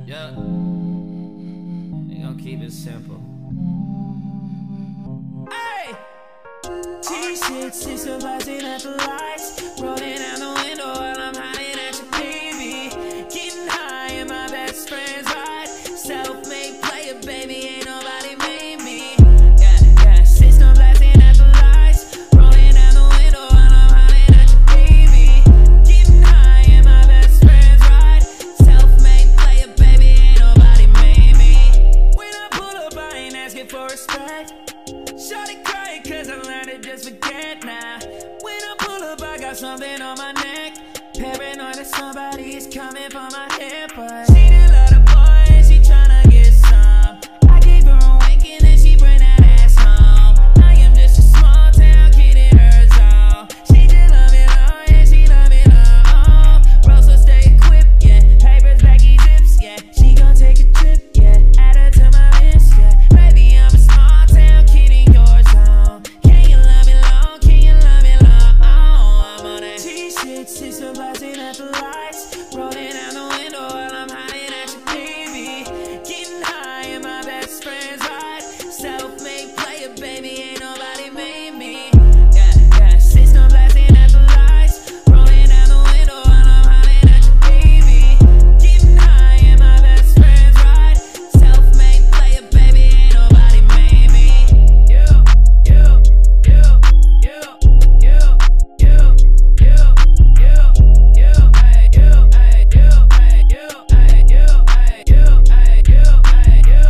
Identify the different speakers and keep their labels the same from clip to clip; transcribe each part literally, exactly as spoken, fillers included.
Speaker 1: Yeah, we gon' keep it simple. Hey!
Speaker 2: T-shirts, sister rising at the lights, rolling down the window while I'm hiding at your baby. Getting high in my best friend's ride. Self-made player, baby, ain't nobody made me. Yeah, yeah, system blasting at the lights, rolling down the window while I'm hiding at your baby. Getting high in my best friend's ride. Self-made player, baby, ain't nobody made me. When I pull up, I ain't asking for respect. Shorty crying cause I learned to just forget now. When I pull up, I got something on my neck. Paranoid that somebody's coming for my head, but she didn't love the boy and she tryna get some. I gave her a wink and then she bring that ass home. I am just a small town kid in her zone. She just love me long, yeah, she love me long. Bro, so stay equipped, yeah. Papers, baggy zips, yeah. She gon' take a trip, yeah. Add her to my list, yeah. Baby, I'm a small town kid in your zone. Can you love me long? Can you love me long? I'm on that T-shirt, sister blasting at the lights, rolling down the window while I'm hiding at your baby. Getting high in my best friend's ride. Self-made player, baby, ain't nobody made me. Yeah, yeah, system blasting at the lights, rolling down the window while I'm hiding at your baby. Getting high in my best friend's ride. Self-made player, baby, ain't nobody made me. You, you, you, you, you, you, you, you, you, ay, you, ay, you, ay, you, ay, you, ay, you, ay, you, ay, you.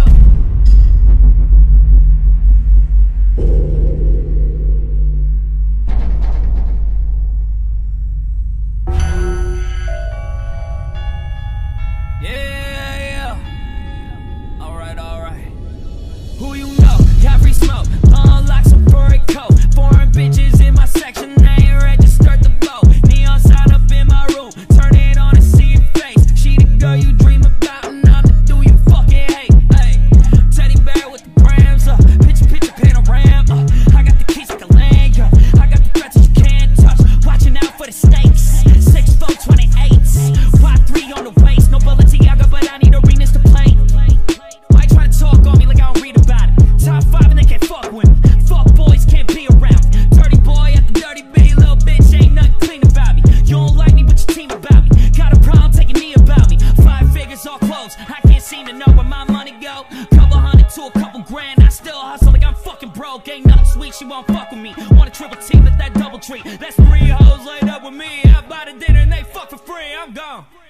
Speaker 1: Yeah, yeah. Alright, alright. Who you know? Got free smoke. Unlock some furry coat. Foreign bitches in my section. I ain't registered the vote. Neon sign up in my room. Turn it on and see your face. She the girl you dream about, and I'm the dude you fucking hate. Hey, teddy bear with the grams up. Picture, picture, panorama. I got the keys like a lanyard. I got the threats that you can't touch. Watching out for the stakes. Six four twenty-eights. Five three on the waist. No Balenciaga, but I need arenas to play. Why you tryna talk on me like I don't read about it? Top five and they can't fuck with me. Fuck boys can't be around me. Dirty boy at the dirty bitty, little bitch, ain't nothing clean about me. You don't like me, but your team about me. Got a problem taking knee about me. Five figures all close. I can't seem to know where my money go. Couple hundred to a couple grand. I still hustle like I'm fucking broke. Ain't nothing sweet, she won't fuck with me. Want a triple team, but that double tree. That's three hoes laid up with me. I buy the dinner and they fuck for free. I'm gone.